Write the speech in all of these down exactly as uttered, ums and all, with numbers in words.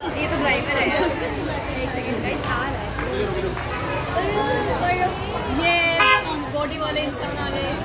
ये तो ड्राइवर है। एक सेकंड गाइस आ रहा है। ये बॉडी वाले इंसान आ गए।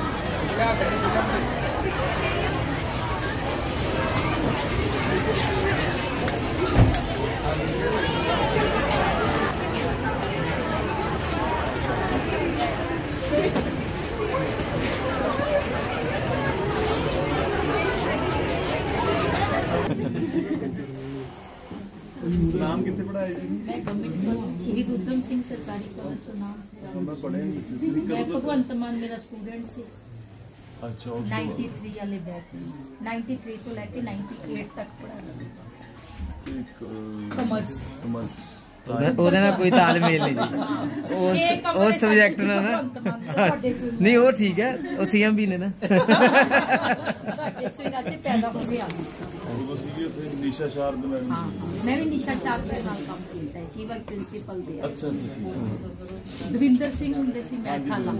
नाम कितने पढ़ा है? मैं गवर्नमेंट शहीद उधम सिंह सरकारी कॉलेज सुना। मैं भगवंत मान मेरा स्टूडेंट से। अच्छा तिरानवे वाले बैच तिरानवे तो लेके अट्ठानवे तक पढ़ा। कॉमर्स कॉमर्स ਉਹਦੇ ਨਾਲ ਕੋਈ ਤਾਲਮੇਲ ਨਹੀਂ ਜੀ। ਉਸ ਉਸ ਸਬਜੈਕਟ ਨਾਲ ਨਾ ਨਹੀਂ ਉਹ ਠੀਕ ਹੈ, ਉਹ ਸੀਐਮ ਵੀ ਨੇ ਨਾ। ਤੁਹਾਡੇ ਚ ਰਾਤੇ ਪੈਦਾ ਹੋ ਗਿਆ। ਉਹ ਸੀ ਫਿਰ ਨਿਸ਼ਾ ਸ਼ਾਰਦ ਮੈਂ ਹਾਂ ਮੈਂ ਵੀ ਨਿਸ਼ਾ ਸ਼ਾਰਦ ਦੇ ਨਾਲ ਕੰਮ ਕੀਤਾ ਹੈ। ਹੀ ਵਾਰ ਪ੍ਰਿੰਸੀਪਲ ਦੇ। ਅੱਛਾ ਅੱਛਾ। ਦਵਿੰਦਰ ਸਿੰਘ ਹੁੰਦੇ ਸੀ ਮੈਂ ਖਾਲਾ।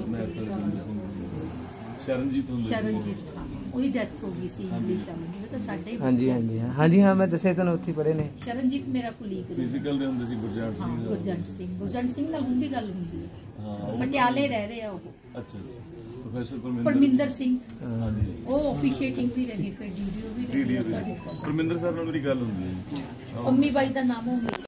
ਸ਼ਰਨਜੀਤ ਹੁੰਦੇ। ਸ਼ਰਨਜੀਤ ਉਹਦੀ ਡੈਥ ਹੋ ਗਈ ਸੀ ਇੰਗਲਿਸ਼ ਵਾਲੀ। ਤਾਂ ਸਾਡੇ ਹਾਂਜੀ ਹਾਂਜੀ ਹਾਂਜੀ ਹਾਂ ਮੈਂ ਦੱਸਿਆ ਤੁਹਾਨੂੰ ਉੱਥੇ ਪੜ੍ਹੇ ਨੇ। ਸ਼ਰਨਜੀਤ ਮੇਰਾ ਕੁਲੀਗ ਫਿਜ਼ੀਕਲ ਦੇ ਹੁੰਦੇ ਸੀ ਗੁਰਜੰਟ ਸਿੰਘ। ਗੁਰਜੰਟ ਸਿੰਘ ਗੁਰਜੰਟ ਸਿੰਘ ਨਾਲ ਹੁਣ ਵੀ ਗੱਲ ਹੁੰਦੀ ਹੈ। ਹਾਂ ਪਟਿਆਲੇ ਰਹਿ ਰਹੇ ਆ ਉਹ। ਅੱਛਾ ਅੱਛਾ। ਪ੍ਰੋਫੈਸਰ ਪਰਮਿੰਦਰ ਪਰਮਿੰਦਰ ਸਿੰਘ ਹਾਂਜੀ ਉਹ ਆਫੀਸ਼ੀਏਟਿੰਗ ਵੀ ਰਹੇ ਫਿਰ ਡੀਡੀਓ ਵੀ ਰਹੇ। ਪਰਮਿੰਦਰ ਸਰ ਨਾਲ ਮੇਰੀ ਗੱਲ ਹੁੰਦੀ ਹੈ। ਅੰਮੀ ਬਾਈ ਦਾ ਨਾਮ ਹੋਊਗਾ।